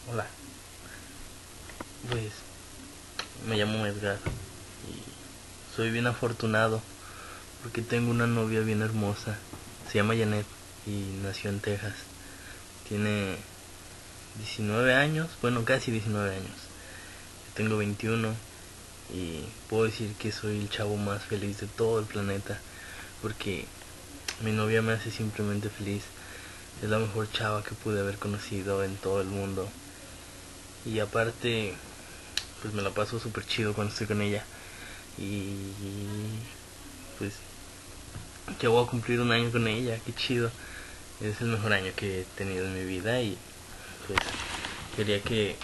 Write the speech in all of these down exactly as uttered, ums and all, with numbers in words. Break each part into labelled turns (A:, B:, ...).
A: Hola, pues me llamo Edgar y soy bien afortunado porque tengo una novia bien hermosa. Se llama Janet y nació en Texas. Tiene diecinueve años, bueno, casi diecinueve años. Yo tengo veintiuno y puedo decir que soy el chavo más feliz de todo el planeta porque mi novia me hace simplemente feliz. Es la mejor chava que pude haber conocido en todo el mundo. Y aparte, pues me la paso súper chido cuando estoy con ella. Y pues ya voy a cumplir un año con ella, qué chido. Es el mejor año que he tenido en mi vida y pues quería que,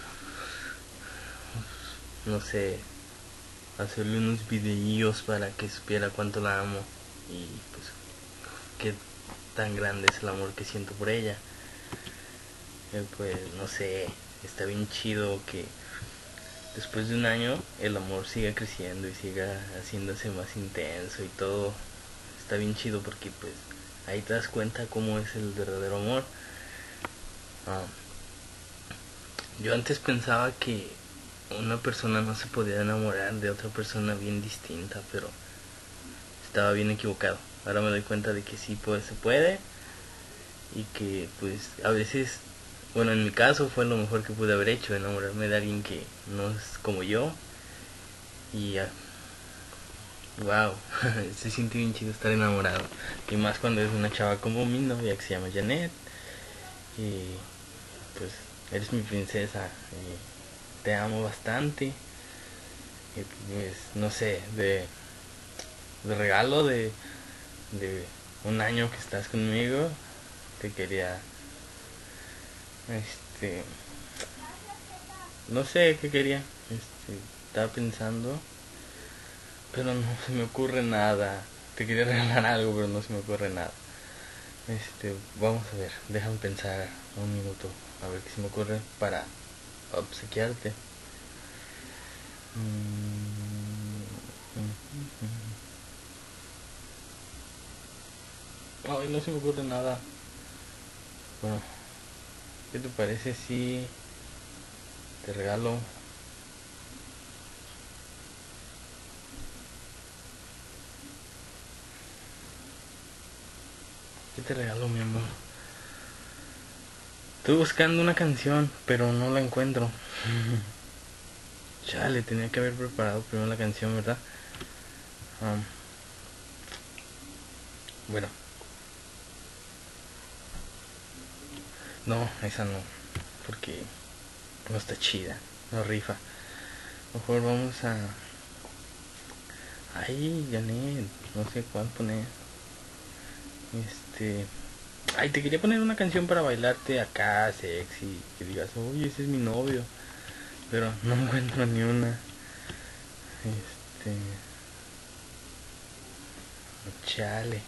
A: no sé, hacerle unos videillos para que supiera cuánto la amo y pues qué tan grande es el amor que siento por ella. Eh, pues no sé, está bien chido que después de un año el amor siga creciendo y siga haciéndose más intenso y todo. Está bien chido porque pues ahí te das cuenta cómo es el verdadero amor. Ah, yo antes pensaba que una persona no se podía enamorar de otra persona bien distinta, pero estaba bien equivocado. Ahora me doy cuenta de que sí pues, se puede y que pues a veces, bueno, en mi caso fue lo mejor que pude haber hecho, enamorarme de alguien que no es como yo y uh, wow, se siente bien chido estar enamorado. Y más cuando es una chava como mi novia que se llama Janet. Y pues eres mi princesa. Y te amo bastante. Y pues no sé, de, de regalo de, de un año que estás conmigo, te quería, este, no sé qué quería. Este, estaba pensando, pero no se me ocurre nada. Te quería regalar algo, pero no se me ocurre nada. Este, vamos a ver, déjame pensar un minuto, a ver qué se me ocurre para obsequiarte. Mm, Ay, no se me ocurre nada. Bueno, ¿qué te parece si te regalo? ¿Qué te regalo, mi amor? Estoy buscando una canción, pero no la encuentro. Chale, tenía que haber preparado primero la canción, ¿verdad? Um, bueno, no, esa no, porque no está chida, no rifa. Mejor vamos a... Ay, Janet, no sé cuál poner. Este... Ay, te quería poner una canción para bailarte acá, sexy, que digas, oye, ese es mi novio. Pero no encuentro ni una. Este... Chale.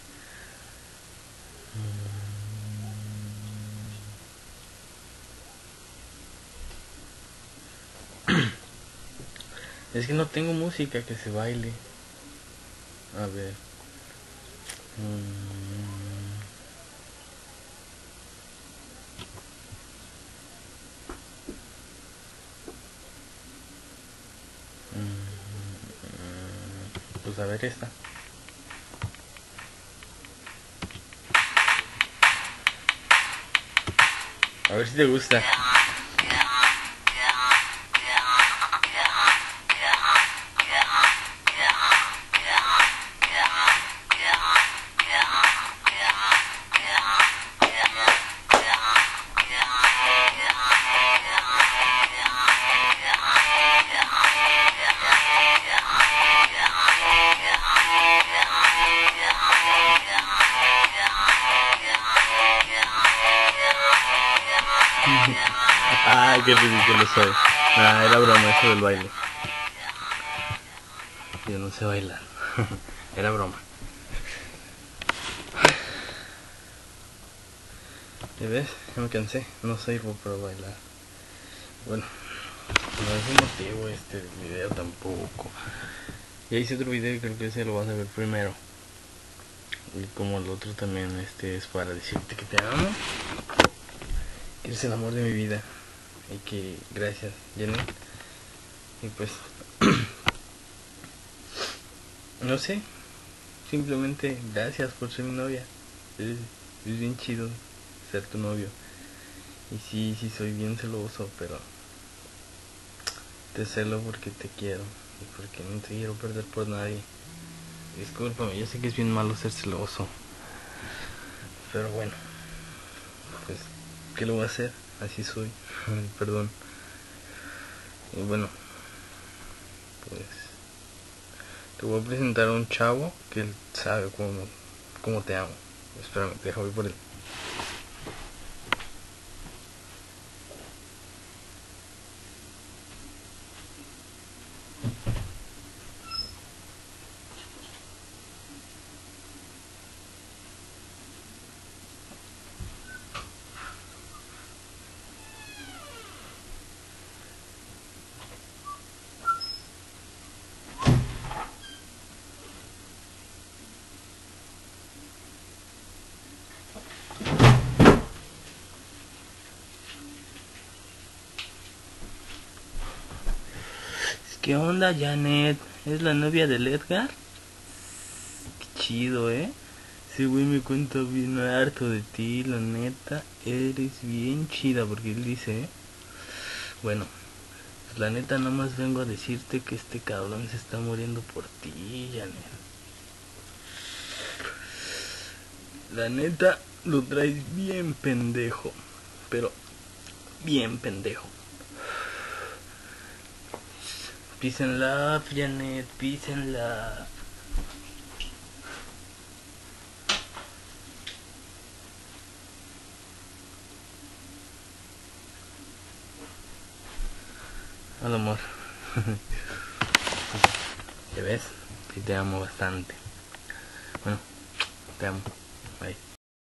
A: Es que no tengo música que se baile. A ver. Mm, Pues a ver esta. A ver si te gusta. Ay, qué ridículo soy. Ah, era broma eso del baile. Yo no sé bailar. Era broma. ¿Ya ves? Ya me cansé. No sirvo para bailar. Bueno, no es un motivo este video tampoco. Ya hice otro video y creo que ese lo vas a ver primero. Y como el otro también este es para decirte que te amo. Que eres el amor de mi vida. Y que gracias, Jenny. Y pues no sé, simplemente gracias por ser mi novia. Es, es bien chido ser tu novio. Y sí, sí soy bien celoso, pero te celo porque te quiero y porque no te quiero perder por nadie. Discúlpame, yo sé que es bien malo ser celoso, pero bueno, pues ¿qué lo voy a hacer? Así soy. Perdón. Y bueno, pues te voy a presentar a un chavo que él sabe cómo, cómo te amo. Espérame, déjame por él. ¿Qué onda, Janet? ¿Es la novia del Edgar? Qué chido, ¿eh? Ese güey me cuenta bien harto de ti, la neta. Eres bien chida, porque él dice, ¿eh? Bueno, pues la neta nada más vengo a decirte que este cabrón se está muriendo por ti, Janet. La neta lo traes bien pendejo, pero bien pendejo. Peace and love, Janet, peace and love. Hola, amor. ¿Ya ves? Sí te amo bastante. Bueno, te amo. Bye.